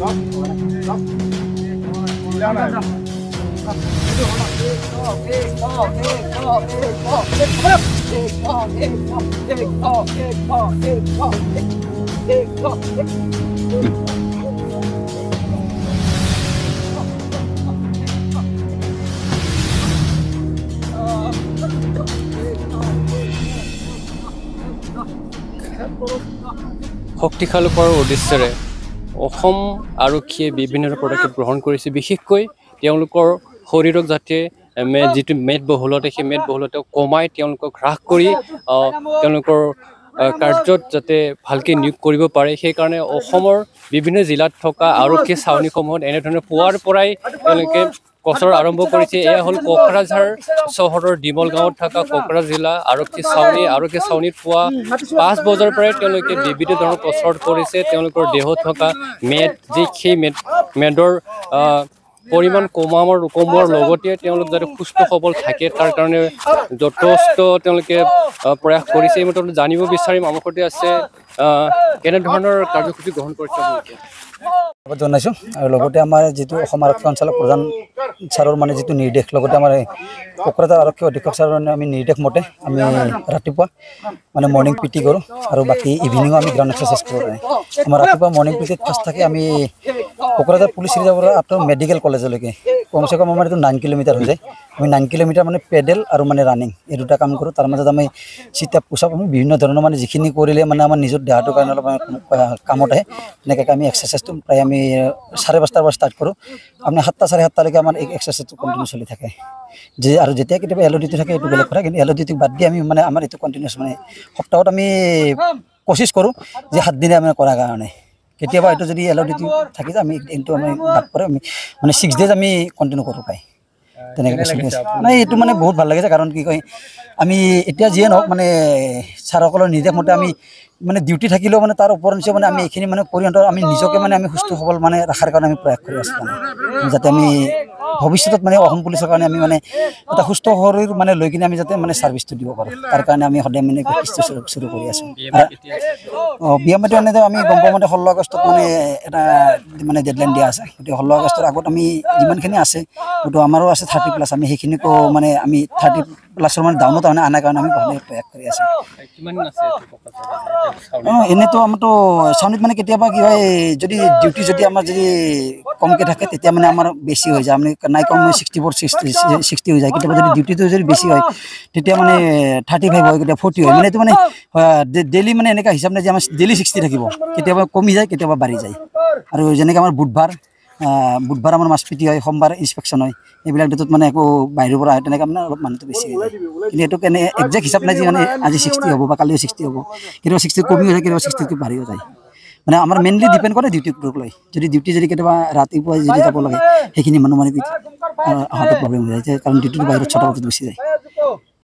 শক্তিশালী কৰাৰ উদ্দেশ্যেৰে অসম আৰক্ষীয়ে বিভিন্ন পদক্ষেপ গ্ৰহণ কৰিছে বিশেষকৈ তেওঁলোকৰ শৰীৰক যাতে যিটো মেদবহুলতা সেই মেদবহুলতা কমাই তেওঁলোকক হ্ৰাস কৰি তেওঁলোকৰ কাৰ্যত যাতে ভালকৈ নিয়োগ কৰিব পাৰে সেইকাৰণে অসমৰ বিভিন্ন জিলাত থকা আৰক্ষী ছাউনীসমূহত এনেধৰণে পুৱাৰ পৰাই তেওঁলোকে কচৰ আৰম্ভ কৰিছে। এয়া হ'ল কোকৰাঝাৰ চহৰৰ ডিমল গাঁৱত থকা কোকৰাঝাৰ জিলা আৰক্ষী ছাউনীত পুৱা 5 বজাৰ পৰাই তেওঁলোকে বিভিন্ন ধৰণৰ কচৰত কৰিছে। তেওঁলোকৰ দেহত থকা মেদ সেই মেদৰ পৰিমাণ কমোৱাৰ লগতে তেওঁলোক যাতে সুস্থ সবল থাকে তাৰ কাৰণে যথেষ্ট তেওঁলোকে প্ৰয়াস কৰিছে। এই মতে জানিব বিচাৰিম আমাৰ সৈতে আছে কেনেধৰণৰ কাৰ্যসূচী গ্ৰহণ কৰিছে জনাইছোঁ আৰু লগতে আমাৰ যিটো অসম আৰক্ষী অঞ্চলৰ প্ৰধান ছাৰৰ মানে যিটো নিৰ্দেশ লগতে আমাৰ কোকৰাঝাৰ আৰক্ষী অধীক্ষক ছাৰৰ আমি নিৰ্দেশ মতে আমি ৰাতিপুৱা মানে মৰ্ণিং পিটি কৰোঁ আৰু বাকী ইভিনিঙো আমি গ্ৰাউণ্ড এক্সাৰচাইজ কৰোঁ। আমাৰ ৰাতিপুৱা মৰ্ণিং পিটিত ফাৰ্ষ্ট থাকে আমি কোকৰাঝাৰ পুলিচ ৰিজাৰ্ভৰ আপ টু মেডিকেল কলেজলৈকে কমচে কম আমাৰ এইটো 9 কিলোমিটাৰ হৈ যায়। আমি 9 কিলোমিটাৰ মানে পেডেল আৰু মানে ৰানিং এই দুটা কাম কৰোঁ। তাৰ মাজত আমি চিট-আপ পুছ-আপ আমি বিভিন্ন ধৰণৰ মানে যিখিনি কৰিলে মানে আমাৰ নিজৰ দেহাটোৰ কাৰণে অলপ কামত আহে তেনেকৈ আমি এক্সাৰচাইজটো প্ৰায় আমি 5:30 পৰা ষ্টাৰ্ট কৰোঁ। আপুনি 7টা 7:30লৈকে আমাৰ এই এক্সাৰচাইজটো কণ্টিনিউ চলি থাকে। আৰু যেতিয়া কেতিয়াবা এলঅ'ডিটো থাকে এইটো বেলেগ কথা, কিন্তু এলঅ'ডিটো বাদ দি আমি মানে আমাৰ এইটো কণ্টিনিউছ মানে সপ্তাহত আমি কোচিছ কৰোঁ যে 7 দিনে আমি কৰাৰ কাৰণে। কেতিয়াবা এইটো যদি এলঅ'ডিটো থাকি যায় আমি এইটো আমি বাদ পৰে আমি মানে 6 ডেজ আমি কণ্টিনিউ কৰোঁ পাই তেনেকৈ চলি আছে। মানে এইটো মানে বহুত ভাল লাগিছে কাৰণ কি কয় আমি এতিয়া যিয়ে নহওক মানে ছাৰসকলৰ নিৰ্দেশ মতে আমি মানে ডিউটি থাকিলেও মানে তাৰ ওপৰত নিশ্চয় মানে আমি এইখিনি মানে পৰিয়ন্ত আমি নিজকে মানে আমি সুস্থ সবল মানে ৰখাৰ কাৰণে আমি প্ৰয়াস কৰি আছোঁ যাতে আমি ভৱিষ্যতত মানে অসম পুলিচৰ কাৰণে আমি মানে এটা সুস্থ শৰীৰ মানে লৈ কিনে আমি যাতে মানে ছাৰ্ভিচটো দিব পাৰোঁ তাৰ কাৰণে আমি সদায় মানে প্ৰেক্টিছটো শুৰু কৰি আছোঁ। বিয়ামতে এনেতো আমি গম পাওঁ মতে 16 আগষ্টত মানে এটা মানে ডেডলাইন দিয়া আছে। গতিকে 16 আগষ্টৰ আগত আমি যিমানখিনি আছে হয়তো আমাৰো আছে 30+ আমি সেইখিনিকো মানে আমি 30+ মানে ডাউনত আনাৰ কাৰণে আমি প্ৰয়াস কৰি আছোঁ। এনেতো আমাৰতো চাউনীত মানে কেতিয়াবা কি হয় যদি ডিউটি যদি আমাৰ যদি কমকৈ থাকে তেতিয়া মানে আমাৰ বেছি হৈ যায়। আমি নাই কম 64 60 হৈ যায়। কেতিয়াবা যদি ডিউটিটো যদি বেছি হয় তেতিয়া মানে 35 হয়, কেতিয়াবা 40 হয়। মানে এইটো মানে ডেইলি মানে এনেকুৱা হিচাপ নাই যে আমাৰ ডেইলি 60 থাকিব, কেতিয়াবা কমি যায় কেতিয়াবা বাঢ়ি যায়। আৰু যেনেকৈ আমাৰ বুধবাৰ আমাৰ মাছ পিটি হয়, সোমবাৰ ইনস্পেকশ্যন হয়, এইবিলাক ডেটত মানে একো বাহিৰৰ পৰা আহে তেনেকৈ মানে অলপ মানুহটো বেছি হৈ যায়। কিন্তু এইটো কেনে একজেক্ট হিচাপ নাই যে মানে আজি 60 হ'ব বা কালিও 60 হ'ব, কেতিয়াবা 60 কমিও যায় কেতিয়াবা 60 বাঢ়িও যায়। মানে আমাৰ মেইনলি ডিপেণ্ড কৰে ডিউটিটোক লৈ। যদি ডিউটি যদি কেতিয়াবা ৰাতিপুৱাই যদি যাব লাগে সেইখিনি মানুহ মানে অহাটো প্ৰব্লেম হৈ যায় কাৰণ ডিউটিটো বাহিৰত 6টা বজাত গুচি যায়।